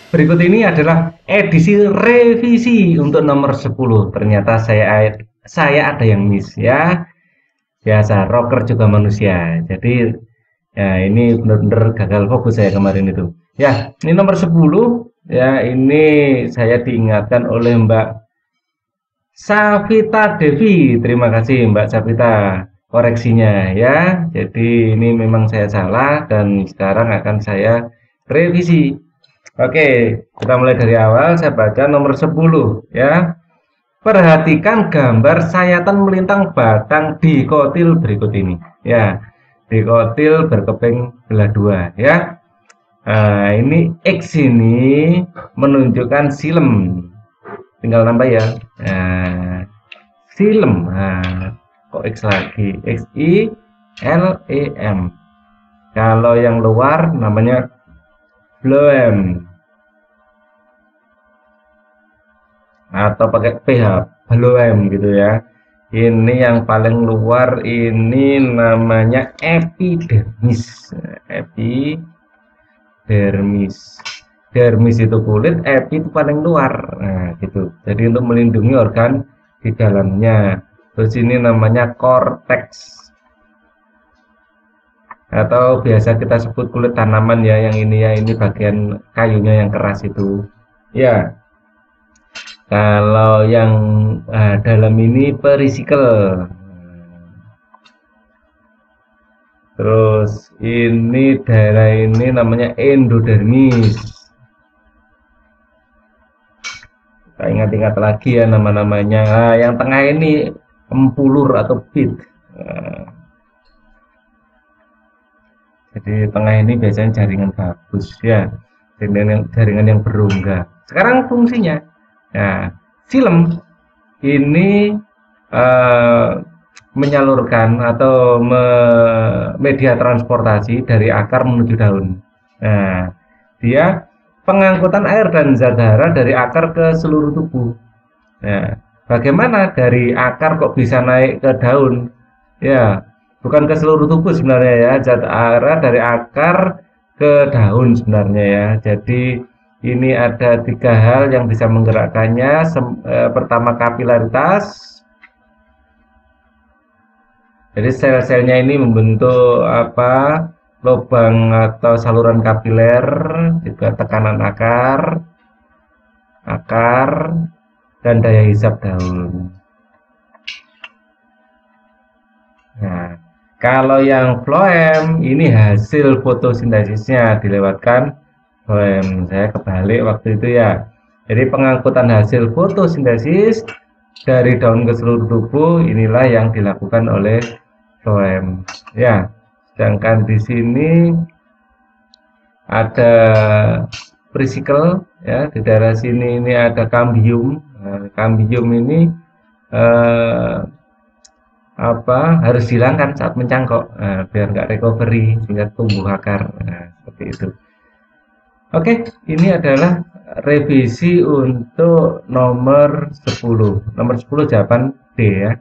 Berikut ini adalah edisi revisi untuk nomor 10. Ternyata saya ada yang miss ya. Biasa, rocker juga manusia. Jadi ya ini benar-benar gagal fokus saya kemarin itu. Ya, ini nomor 10. Ya, ini saya diingatkan oleh Mbak Savita Devi. Terima kasih Mbak Savita koreksinya ya. Jadi ini memang saya salah dan sekarang akan saya revisi. Oke, kita mulai dari awal. Saya baca nomor 10 ya. Perhatikan gambar sayatan melintang batang dikotil berikut ini. Ya, dikotil berkeping belah dua ya. Nah, ini X ini menunjukkan silem. Tinggal nambah ya. Nah, silem. Nah, kok X lagi? X I L E M. Kalau yang luar namanya phloem atau pakai PH, phloem gitu ya. Ini yang paling luar ini namanya epidermis. Epidermis. Dermis itu kulit, epi itu paling luar. Nah, gitu. Jadi untuk melindungi organ di dalamnya. Terus ini namanya cortex atau biasa kita sebut kulit tanaman ya, yang ini ya, ini bagian kayunya yang keras itu. Ya. Kalau yang dalam ini perisikel. Terus ini daerah ini namanya endodermis. Kita ingat-ingat lagi ya nama-namanya. Nah, yang tengah ini empulur atau pit. Nah, jadi tengah ini biasanya jaringan gabus ya, jaringan yang berongga. Sekarang fungsinya, nah, silem ini menyalurkan atau media transportasi dari akar menuju daun. Nah, dia pengangkutan air dan zat hara dari akar ke seluruh tubuh. Nah, bagaimana dari akar kok bisa naik ke daun? Ya, bukan ke seluruh tubuh sebenarnya ya, zat hara dari akar ke daun sebenarnya ya. Jadi ini ada 3 hal yang bisa menggerakkannya. Pertama kapilaritas. Jadi sel-selnya ini membentuk apa? Lubang atau saluran kapiler, juga tekanan akar, dan daya hisap daun. Nah, kalau yang phloem ini hasil fotosintesisnya dilewatkan phloem. Saya kebalik waktu itu ya. Jadi pengangkutan hasil fotosintesis dari daun ke seluruh tubuh inilah yang dilakukan oleh phloem. Ya, sedangkan di sini ada perisikel ya, di daerah sini ini ada cambium. Nah, cambium ini harus dihilangkan saat mencangkok, biar nggak recovery sehingga tumbuh akar. Nah, seperti itu. Oke, ini adalah revisi untuk nomor 10. Nomor 10 jawaban D ya.